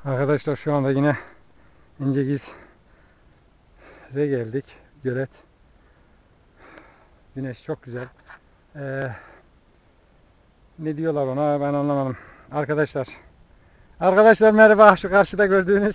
Arkadaşlar şu anda yine İncegiz'e geldik. Gölet. Güneş çok güzel. Ne diyorlar ona ben anlamadım. Arkadaşlar merhaba. Şu karşıda gördüğünüz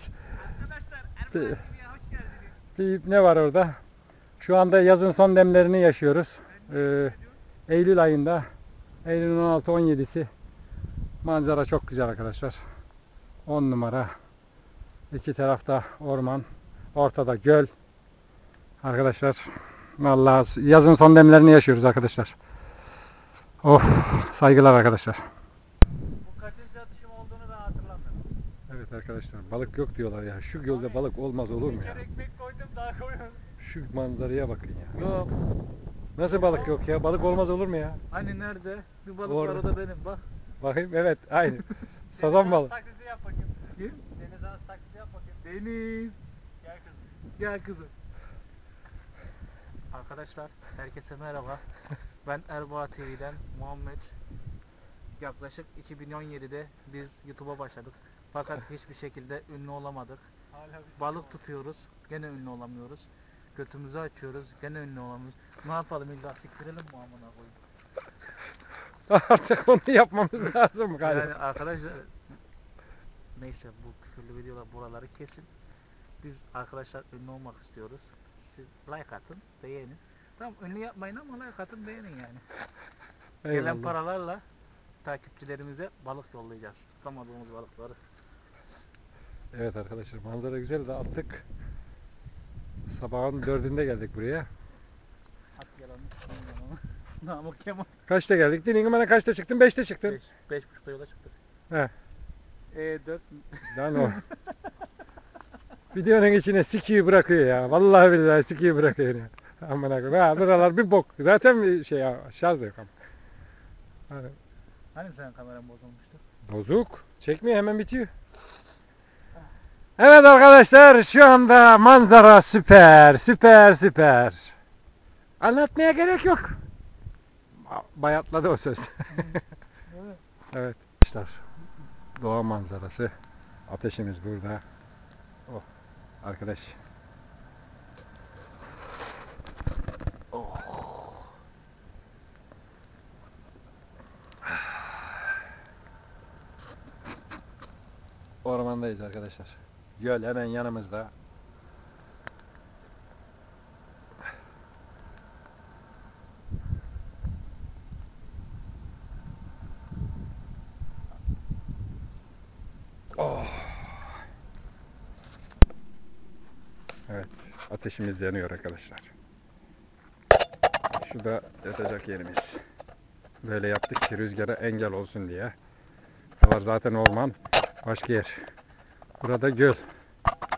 bir ne var orada? Şu anda yazın son demlerini yaşıyoruz. Eylül ayında. Eylül'ün 16-17'si. Manzara çok güzel arkadaşlar. 10 numara. İki tarafta orman. Ortada göl. Arkadaşlar vallahi yazın son demlerini yaşıyoruz arkadaşlar. Of, saygılar arkadaşlar. Bu kaçıncı atışım olduğunu ben hatırlamıyorum. Evet arkadaşlar, balık yok diyorlar ya. Şu gölde balık olmaz olur mu ya? Bir ekmek koydum daha koyuyorum. Şu manzaraya bakın ya. Yok. Nasıl balık yok ya? Balık olmaz olur mu ya? Hani nerede? Bir balık Orada. var, o da benim bak. Bakayım, evet aynı. Sazan balık. Taklidi yap bakayım. Kim? Deniz ağası taklidi yap bakayım. Deniz. Gel kızım. Gel kızım. Arkadaşlar herkese merhaba. Ben Erbaa TV'den Muhammed. Yaklaşık 2017'de biz YouTube'a başladık. Fakat hiçbir şekilde ünlü olamadık. Balık tutuyoruz, gene ünlü olamıyoruz. Götümüzü açıyoruz, gene ünlü olamıyoruz. Ne yapalım, illa siktirelim mi amına koyayım? Artık onu yapmamız lazım galiba. Yani arkadaşlar, neyse bu küfürlü videolar buraları kesin. Biz arkadaşlar ünlü olmak istiyoruz. Siz like atın, beğenin. Tamam, ünlü yapmayın ama like atın, beğenin yani. Gelen Eyvallah. paralarla takipçilerimize balık yollayacağız. Tutamadığımız balıkları. Evet arkadaşlar, manzara güzel de artık sabahın 4'ünde geldik buraya. At yalanı, Namık Kemal. Kaçta geldik? Dinleyin bana, kaçta çıktın? 5'te çıktın. 5.30'da yola çıktık. He. 4 Lan o. Videonun içine sikiyi bırakıyor ya. Vallahi billahi sikiyi bırakıyor ya. Aman akım. Ha, buralar bir bok. Zaten bir şey ya. Şarj yok ama. Hani senin kameran bozulmuştu? Bozuk. Çekmiyor, hemen bitiyor. Evet arkadaşlar, şu anda manzara süper. Süper süper. Anlatmaya gerek yok. Bayatladı o söz. Evet. Evet. Arkadaşlar, doğa manzarası. Ateşimiz burada. Oh. Arkadaş. Oh. Ormandayız arkadaşlar. Göl hemen yanımızda. Oh. Evet, ateşimiz yanıyor arkadaşlar. Şurada yatacak yerimiz. Böyle yaptık ki rüzgara engel olsun diye. Var zaten orman. Başka yer. Burada göl.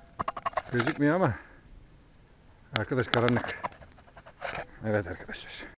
Gözükmüyor ama arkadaş karanlık. Evet arkadaşlar.